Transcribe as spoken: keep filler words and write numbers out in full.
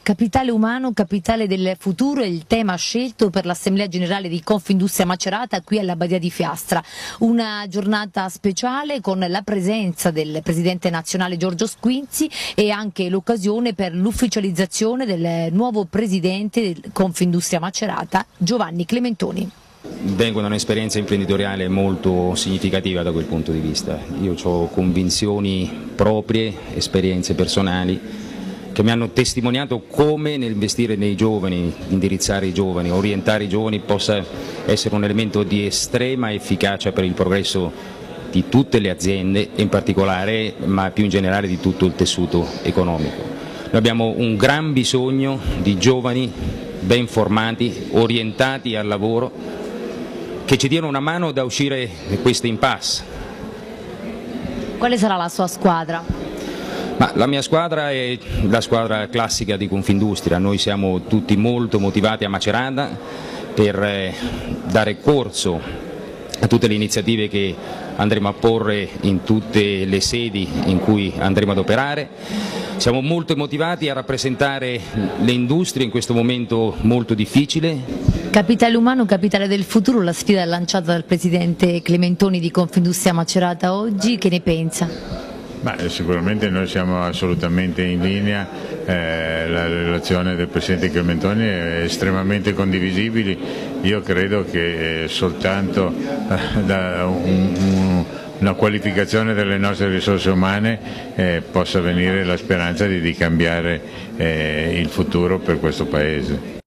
Capitale umano, capitale del futuro è il tema scelto per l'Assemblea Generale di Confindustria Macerata qui alla Badia di Fiastra. Una giornata speciale con la presenza del Presidente nazionale Giorgio Squinzi e anche l'occasione per l'ufficializzazione del nuovo Presidente di Confindustria Macerata, Giovanni Clementoni. Vengo da un'esperienza imprenditoriale molto significativa da quel punto di vista. Io ho convinzioni proprie, esperienze personali che mi hanno testimoniato come nell'investire nei giovani, indirizzare i giovani, orientare i giovani possa essere un elemento di estrema efficacia per il progresso di tutte le aziende, in particolare, ma più in generale di tutto il tessuto economico. Noi abbiamo un gran bisogno di giovani ben formati, orientati al lavoro, che ci diano una mano da uscire da questa impasse. Quale sarà la sua squadra? Ma la mia squadra è la squadra classica di Confindustria. Noi siamo tutti molto motivati a Macerata per eh, dare corso a tutte le iniziative che andremo a porre in tutte le sedi in cui andremo ad operare. Siamo molto motivati a rappresentare le industrie in questo momento molto difficile. Capitale umano, capitale del futuro, la sfida lanciata dal Presidente Clementoni di Confindustria Macerata oggi, che ne pensa? Beh, sicuramente noi siamo assolutamente in linea, eh, la relazione del Presidente Clementoni è estremamente condivisibile. Io credo che soltanto eh, da un, un, una qualificazione delle nostre risorse umane eh, possa venire la speranza di, di cambiare eh, il futuro per questo Paese.